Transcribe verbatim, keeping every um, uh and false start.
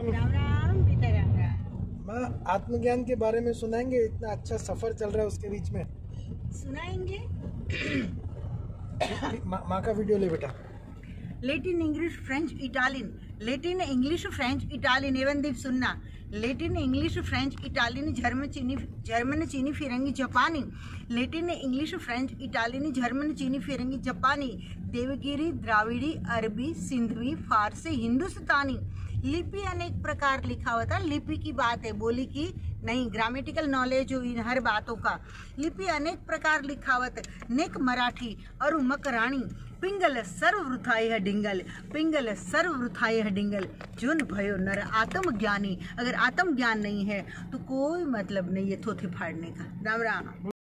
राम राम बेटा, राम राम। माँ, आत्मज्ञान के बारे में सुनाएंगे? इतना अच्छा सफर चल रहा है उसके बीच में। सुनाएंगे। माँ मा का वीडियो ले बेटा। Latin, English, French, Italian. Latin, English, French, Italian. एवं दीप सुनना। Latin, English, French, Italian, German, चीनी, जर्मन, चीनी, फिरंगी, जापानी। Latin, English, French, Italian, German, चीनी, फिरंगी, जापानी। देवगिरी, द्राविड़ी, अरबी, सिंधवी, फारसी, हिंदुस्तानी। लिपि अनेक प्रकार लिखा होता है। लिपि की बात है, बोली की नहीं। ग्रामेटिकल नॉलेज हुई हर बातों का। लिपि अनेक प्रकार लिखावत। नेक मराठी और मकराणी। पिंगल सर्ववृथाय है डिंगल। पिंगल सर्ववृथाय है डिंगल। जुन भयो नर आत्मज्ञानी। अगर आत्मज्ञान नहीं है तो कोई मतलब नहीं है थोथे फाड़ने का। राम राम।